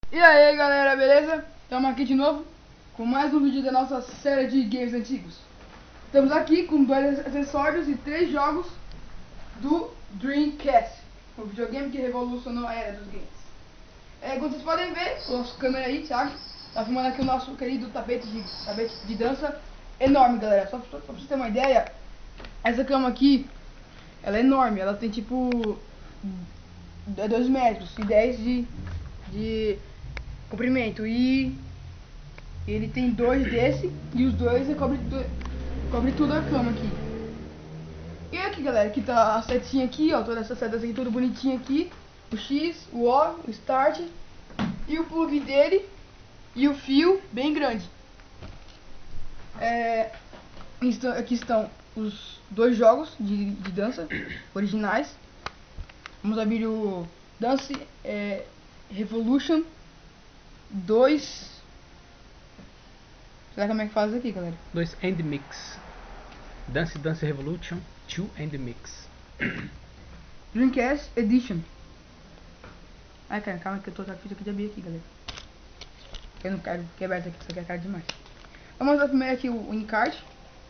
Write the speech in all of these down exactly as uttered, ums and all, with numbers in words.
E aí galera, beleza? Estamos aqui de novo com mais um vídeo da nossa série de games antigos. Estamos aqui com dois acessórios e três jogos do Dreamcast, o videogame que revolucionou a era dos games. É, como vocês podem ver, o nosso câmera aí, Thiago, tá filmando aqui o nosso querido tapete de, tapete de dança enorme, galera. Só, só, só pra vocês terem uma ideia, essa cama aqui, ela é enorme, ela tem tipo dois metros e dez de, de comprimento, e ele tem dois desse, e os dois cobre, cobre tudo a cama aqui. E aqui galera, aqui tá a setinha aqui, ó, todas essas setas aqui, tudo bonitinho aqui, o X, o O, o Start, e o plug dele, e o fio bem grande. É, aqui estão os dois jogos de, de dança originais. Vamos abrir o Dance é, Revolution dois. Será como é que faz aqui, galera? dois and Mix. Dance Dance Revolution dois and Mix. Dreamcast Edition. Ai, cara, calma que eu tô com a ficha aqui de abrir aqui, galera. Eu não quero quebrar isso aqui, isso aqui é caro demais. Vamos mostrar primeiro aqui o, o encarte.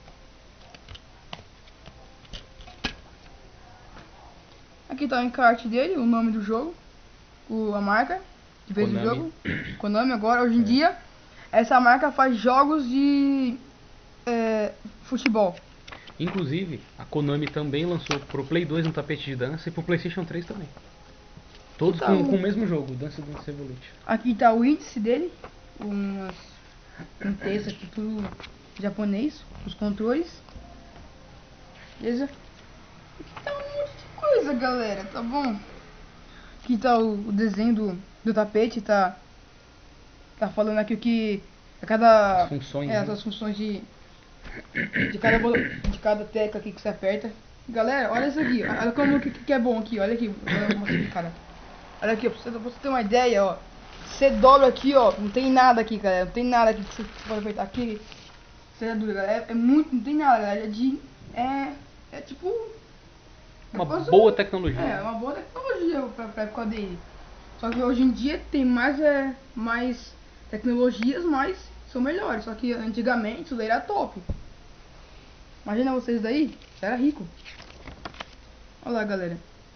Aqui tá o encarte dele, o nome do jogo, o, a marca que fez o jogo, Konami. Agora, hoje em é. dia, essa marca faz jogos de é, futebol. Inclusive, a Konami também lançou pro Play dois um tapete de dança e pro PlayStation três também. Todos com, com o mesmo jogo, Dance Dance Revolution. Aqui tá o índice dele, umas, um texto aqui tudo japonês, os controles. Beleza? Aqui tá um monte de coisa, galera, tá bom? Aqui tá o, o desenho do, do tapete, tá tá falando aqui o que a cada as funções, é, né? as funções de de cada de cada tecla aqui que você aperta. Galera, olha isso aqui, olha como que, que é bom aqui, olha aqui, cara. Olha aqui, ó, pra você, pra você ter uma ideia, ó. Você dobra aqui, ó, não tem nada aqui, galera, não tem nada aqui que você pode apertar aqui. Você é duro, galera, é, é muito, não tem nada, galera, é de é é tipo uma boa um, tecnologia. É, uma boa tecnologia pra, pra época dele. Só que hoje em dia tem mais, é, mais tecnologias, mas são melhores. Só que antigamente isso daí era top. Imagina vocês daí, você era rico. Olha lá, galera.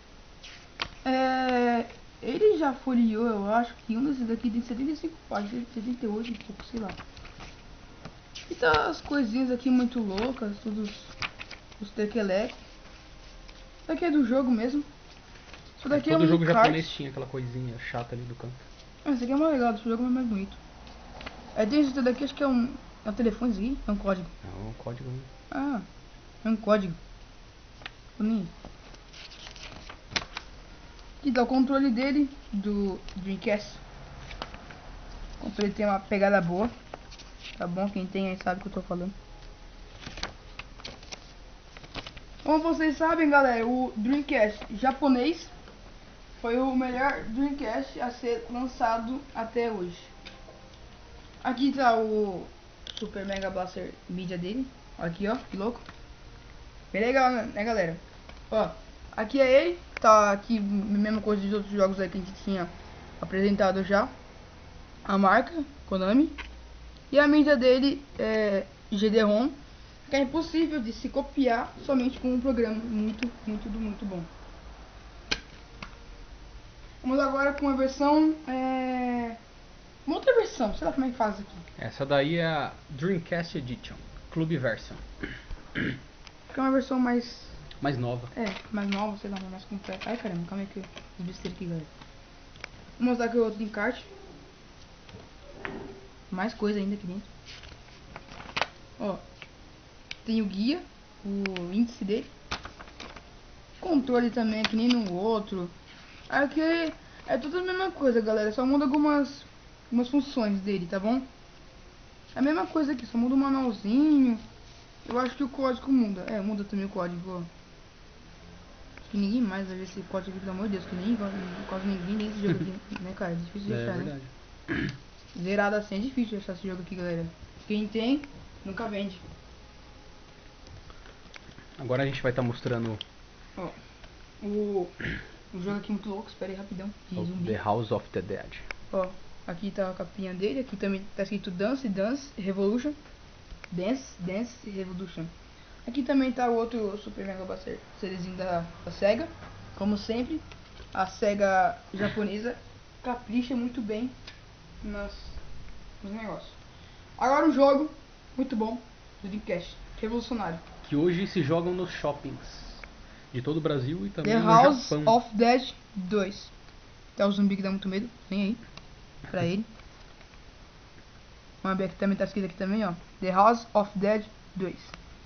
É, ele já folheou, eu acho que um desses daqui tem setenta e cinco páginas, setenta e oito e pouco, sei lá. E tá as coisinhas aqui muito loucas, todos os tequelecos. Isso daqui é do jogo mesmo. Isso daqui Todo é um jogo kart. japonês tinha aquela coisinha chata ali do canto. Ah, esse aqui é mais legal, esse jogo é mais bonito. É, tem esse daqui, acho que é um, é um telefonezinho, é um código. É um código. Né? Ah, é um código. Boninho. Aqui dá o controle dele, do Dreamcast. O controle tem uma pegada boa. Tá bom? Quem tem aí sabe o que eu tô falando. Como vocês sabem, galera, o Dreamcast japonês foi o melhor Dreamcast a ser lançado até hoje. Aqui tá o Super Mega Blaster mídia dele. Aqui, ó, que louco. Bem legal, né, galera? Ó, aqui é ele. Tá aqui a mesma coisa dos outros jogos aí que a gente tinha apresentado já. A marca, Konami. E a mídia dele é G D ROM, que é impossível de se copiar somente com um programa muito, muito, muito bom. Vamos agora com a versão, é... uma outra versão, sei lá como é que faz aqui. Essa daí é a Dreamcast Edition, Club Version. Que é uma versão mais... mais nova. É, mais nova, sei lá, mais completa. Ai caramba, calma aí que eu besteira aqui, galera. Vou mostrar aqui o outro encarte. Mais coisa ainda aqui dentro. Ó, tem o guia, o índice dele. Controle também, que nem no outro. Aqui é tudo a mesma coisa, galera. Só muda algumas, algumas funções dele, tá bom? É a mesma coisa aqui, só muda o manualzinho. Eu acho que o código muda. É, muda também o código, ó. Acho que ninguém mais vai ver esse código aqui, pelo amor de Deus. Que nem quase ninguém tem esse jogo aqui, né, cara? É difícil de é, achar, verdade. Né? Zerado assim é difícil de achar esse jogo aqui, galera. Quem tem, nunca vende. Agora a gente vai estar tá mostrando Ó, o, o jogo aqui muito louco, espera aí rapidão. The House of the Dead. Ó, Aqui tá a capinha dele, aqui também tá escrito Dance, Dance Revolution. Dance, Dance Revolution. Aqui também tá o outro Super Mega Blaster CDzinho da, da SEGA. Como sempre, a SEGA japonesa capricha muito bem nas, nos negócios. Agora um jogo muito bom do Dreamcast, revolucionário. Que hoje se jogam nos shoppings de todo o Brasil e também The no House Japão. of Dead dois. Tá o zumbi que dá muito medo, vem aí, pra ele. Vamos ver aqui também, tá escrito aqui também, ó. The House of Dead dois.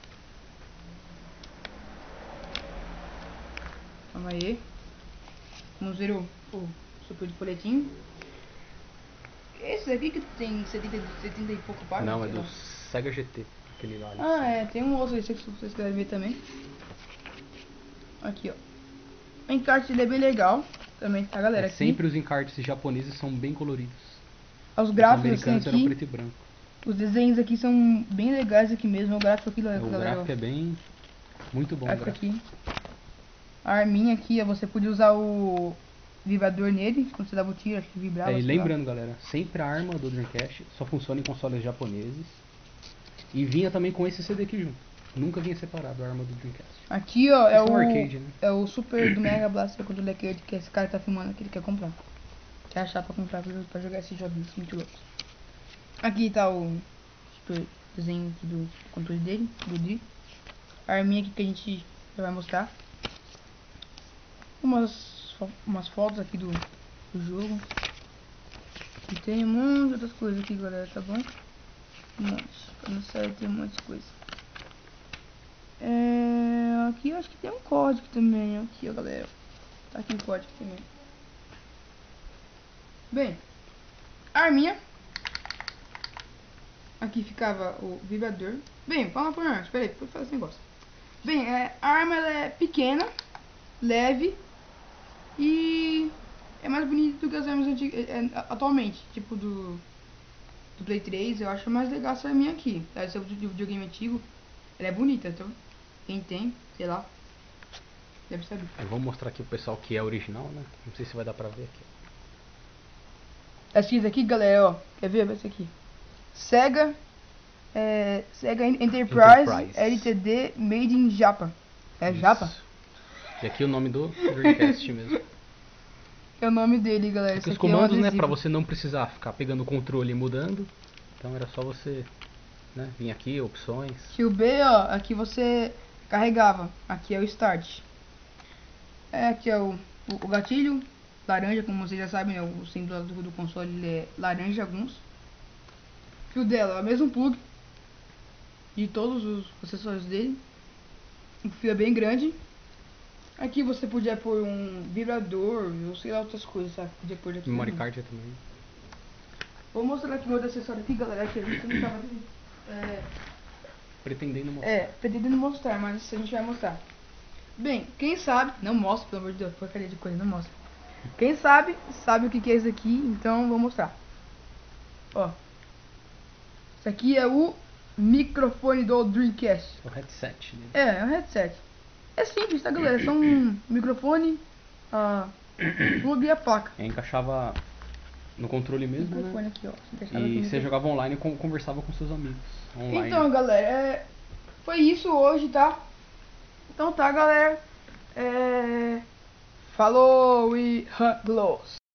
Vamos aí. Vamos ver o, o super de folhetinho. Esse aqui que tem setenta, setenta e pouco páginas. Não, é sei do lá. Sega G T, aquele lá. ali. Ah, é, tem um outro aí, se vocês quiserem ver também. Aqui, ó. O encarte dele é bem legal. Também tá, galera, É, aqui. sempre os encartes japoneses são bem coloridos. Os Os gráficos assim, americanos eram aqui. preto e branco. Os desenhos aqui são bem legais aqui mesmo. O gráfico aqui, É, o galera. gráfico é bem... muito bom. ó. o Gráfico gráfico. aqui. A arminha aqui, ó, você podia usar o vibrador nele. Quando você dava o tiro, acho que vibrava. É, e sei lá. lembrando, galera, sempre a arma do Dreamcast só funciona em consoles japoneses. E vinha também com esse C D aqui junto. Nunca vinha separado a arma do Dreamcast. Aqui, ó, é Esse é o, um arcade, né? é o Super do Mega Blaster controle arcade que esse cara tá filmando aqui, ele quer comprar. Quer achar pra comprar pra, pra jogar esses joguinhos muito loucos. Aqui tá o super desenho aqui do controle dele, do Dri. A arminha aqui que a gente já vai mostrar. Umas, fo- umas fotos aqui do, do jogo. E tem um monte de outras coisas aqui, galera, tá bom? Um monte. Pra não sair, tem um monte de coisa. É, aqui eu acho que tem um código também. Aqui, ó, galera. Tá aqui o código também. Bem, a arminha. Aqui ficava o vibrador. Bem, fala por nós. Espera aí, vou fazer esse negócio. Bem, é, a arma ela é pequena, leve e é mais bonita do que as armas antigas, é, é, atualmente. Tipo do, do Play três, eu acho mais legal essa arminha aqui. Essa é do videogame antigo. Ela é bonita, então quem tem, sei lá, deve saber. Eu vou mostrar aqui o pessoal que é original, né? Não sei se vai dar pra ver aqui. Essa escrito aqui, galera, ó. Quer ver? Essa aqui. Sega, é, Sega Enterprise, Enterprise. L T D Made in Japan. É Isso. Japa? E aqui o nome do Dreamcast mesmo. É o nome dele, galera. Aqui Esse os aqui é um comandos, né? adesivo. Pra você não precisar ficar pegando o controle e mudando. Então era só você, né? Vir aqui, opções. Que o B, ó, aqui você carregava. Aqui é o Start. É, aqui é o, o, o gatilho. Laranja, como vocês já sabem, né, o símbolo do, do console ele é laranja alguns. O fio dela é o mesmo plug de todos os acessórios dele. O fio é bem grande. Aqui você podia pôr um vibrador ou sei lá outras coisas, sabe? Podia pôr aqui. Memory também. card também. Vou mostrar aqui meu outro acessório aqui, galera, que a gente não tava é, Pretendendo mostrar. é, pretendendo mostrar, mas a gente vai mostrar. Bem, quem sabe, não mostra, pelo amor de Deus, porcaria de coisa, não mostra. Quem sabe, sabe o que que é isso aqui, então vou mostrar. Ó. Isso aqui é o microfone do Dreamcast. O headset dele. É, é um headset. É simples, tá, galera? É só um microfone, a plug e a placa. E encaixava no controle mesmo, Microfone né? aqui, ó. Você deixava aqui E no você jogava online e con- conversava com seus amigos. Online. Então, galera, é, foi isso hoje, tá? Então tá, galera. É, falou e gloss.